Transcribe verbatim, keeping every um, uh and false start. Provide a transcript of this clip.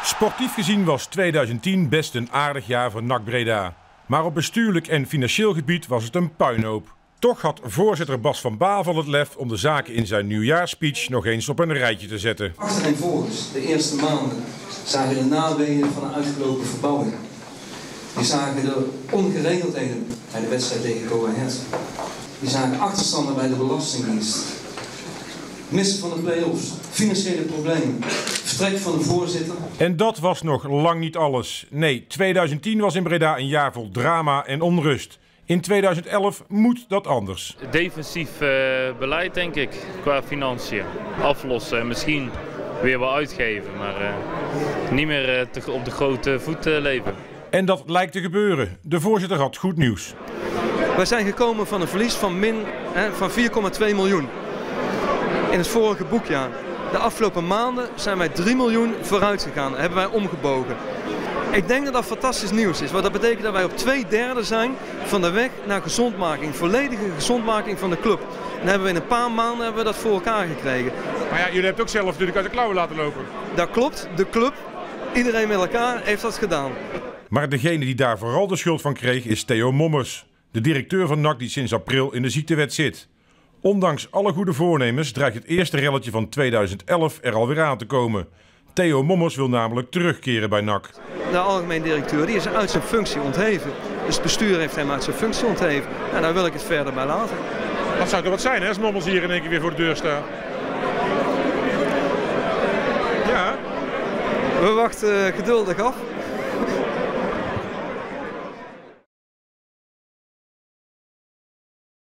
Sportief gezien was tweeduizend tien best een aardig jaar voor N A C Breda. Maar op bestuurlijk en financieel gebied was het een puinhoop. Toch had voorzitter Bas van Bavel het lef om de zaken in zijn nieuwjaarspeech nog eens op een rijtje te zetten. Achtereenvolgens, de eerste maanden, zagen de naweeën van een uitgelopen verbouwing. Die zagen de ongeregeldheden bij de wedstrijd tegen Go Ahead. Die zagen achterstanden bij de Belastingdienst. Missen van de play-offs, financiële problemen, vertrek van de voorzitter. En dat was nog lang niet alles. Nee, tweeduizend tien was in Breda een jaar vol drama en onrust. In tweeduizend elf moet dat anders. Defensief uh, beleid denk ik, qua financiën. Aflossen en misschien weer wat uitgeven, maar uh, niet meer uh, te, op de grote voet uh, leven. En dat lijkt te gebeuren. De voorzitter had goed nieuws. Wij zijn gekomen van een verlies van min hè, van vier komma twee miljoen in het vorige boekjaar. De afgelopen maanden zijn wij drie miljoen vooruit gegaan, hebben wij omgebogen. Ik denk dat dat fantastisch nieuws is, want dat betekent dat wij op twee derde zijn van de weg naar gezondmaking, volledige gezondmaking van de club. En hebben we in een paar maanden hebben we dat voor elkaar gekregen. Maar ja, jullie hebben het ook zelf natuurlijk uit de klauwen laten lopen. Dat klopt, de club, iedereen met elkaar heeft dat gedaan. Maar degene die daar vooral de schuld van kreeg is Theo Mommers, de directeur van N A C die sinds april in de ziektewet zit. Ondanks alle goede voornemens dreigt het eerste relletje van tweeduizend elf er alweer aan te komen. Theo Mommers wil namelijk terugkeren bij N A C. De algemeen directeur die is uit zijn functie ontheven. Dus het bestuur heeft hem uit zijn functie ontheven. En daar wil ik het verder bij laten. Dat zou toch wat zijn hè, als Mommers hier in één keer weer voor de deur staat? Ja. We wachten geduldig af.